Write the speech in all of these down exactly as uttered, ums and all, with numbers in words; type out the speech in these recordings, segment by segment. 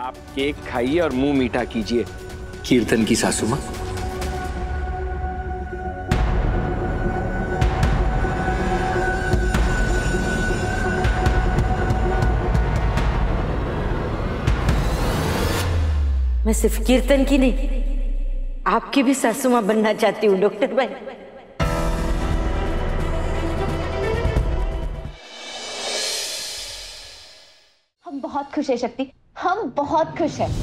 आप केक खाइए और मुंह मीठा कीजिए। कीर्तन की सासू माँ। मैं सिर्फ कीर्तन की नहीं, आपकी भी सासू माँ बनना चाहती हूँ डॉक्टर भाई। हम बहुत खुश है शक्ति, हम बहुत खुश है।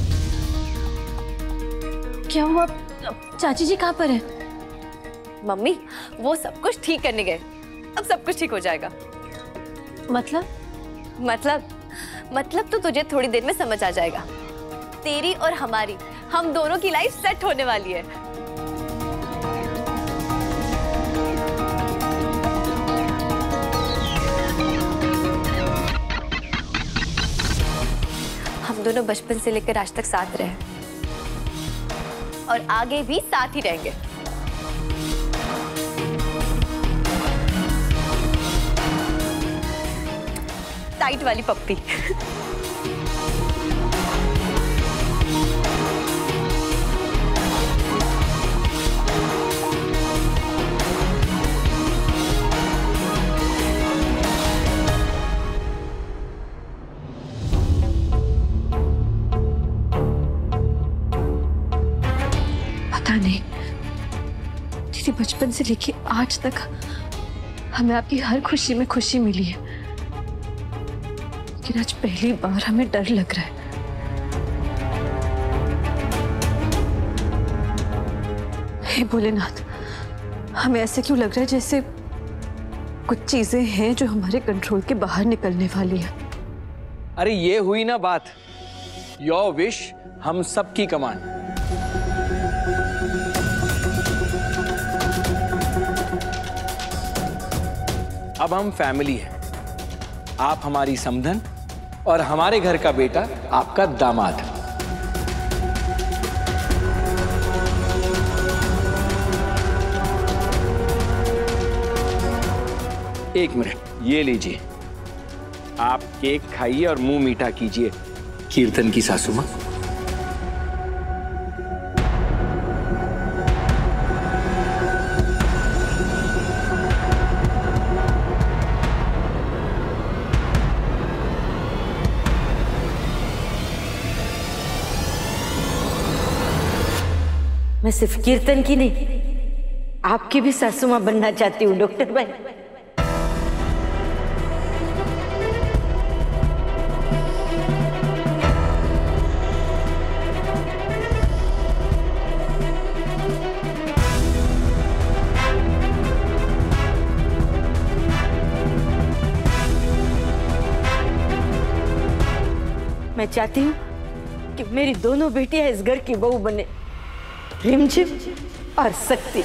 क्या हुआ? चाची जी कहाँ पर है? मम्मी वो सब कुछ ठीक करने गए, अब सब कुछ ठीक हो जाएगा। मतलब? मतलब मतलब तो तुझे थोड़ी देर में समझ आ जाएगा। तेरी और हमारी, हम दोनों की लाइफ सेट होने वाली है। हम दोनों बचपन से लेकर आज तक साथ रहे और आगे भी साथ ही रहेंगे। टाइट वाली पप्पी। पता नहीं दीदी, बचपन से लेके आज तक हमें आपकी हर खुशी में खुशी मिली है, लेकिन आज पहली बार हमें डर लग रहा है। हे भोलेनाथ, हमें ऐसे क्यों लग रहा है जैसे कुछ चीजें हैं जो हमारे कंट्रोल के बाहर निकलने वाली है। अरे ये हुई ना बात, योर विश हम सब की कमांड। अब हम फैमिली हैं। आप हमारी समधन और हमारे घर का बेटा आपका दामाद। एक मिनट, ये लीजिए, आप केक खाइए और मुंह मीठा कीजिए। कीर्तन की सासू माँ। मैं सिर्फ कीर्तन की नहीं, आपकी भी सासू माँ बनना चाहती हूँ डॉक्टर भाई। मैं चाहती हूँ कि मेरी दोनों बेटियां इस घर की बहू बने, रिमझिम और शक्ति।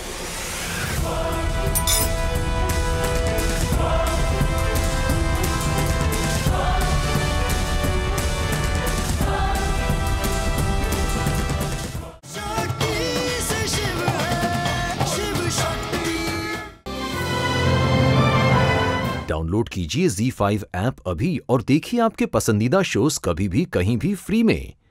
डाउनलोड कीजिए ज़ी फाइव ऐप अभी और देखिए आपके पसंदीदा शोज कभी भी कहीं भी फ्री में।